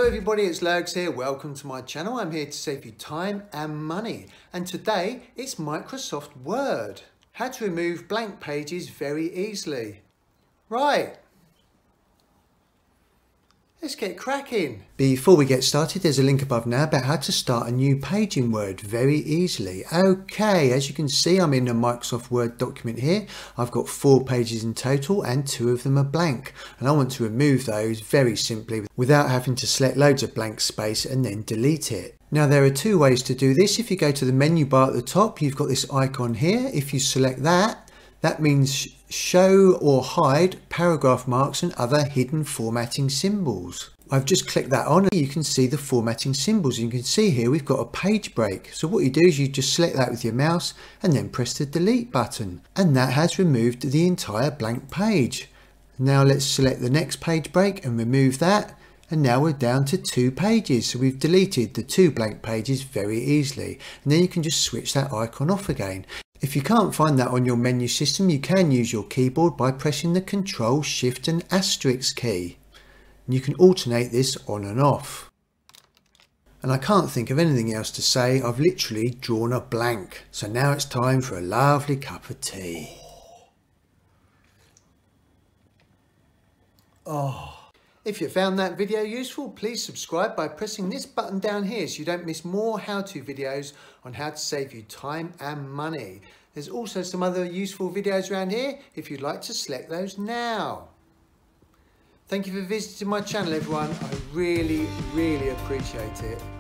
everybody, it's Lurgs here. Welcome to my channel. I'm here to save you time and money. And today it's Microsoft Word. How to remove blank pages very easily. Right. Let's get cracking. Before we get started, there's a link above now about how to start a new page in Word very easily. Okay, as you can see, I'm in a Microsoft Word document here. I've got 4 pages in total and 2 of them are blank. And I want to remove those very simply without having to select loads of blank space and then delete it. Now there are 2 ways to do this. If you go to the menu bar at the top, you've got this icon here. If you select that, that means show or hide paragraph marks and other hidden formatting symbols. I've just clicked that on and you can see the formatting symbols. You can see here we've got a page break. So what you do is you just select that with your mouse and then press the delete button. And that has removed the entire blank page. Now let's select the next page break and remove that. And now we're down to 2 pages. So we've deleted the 2 blank pages very easily. And then you can just switch that icon off again. If you can't find that on your menu system, you can use your keyboard by pressing the Control, Shift and Asterisk key. And you can alternate this on and off. And I can't think of anything else to say. I've literally drawn a blank. So now it's time for a lovely cup of tea. Oh. If you found that video useful, please subscribe by pressing this button down here so you don't miss more how-to videos on how to save you time and money. There's also some other useful videos around here if you'd like to select those now. Thank you for visiting my channel, everyone. I really appreciate it.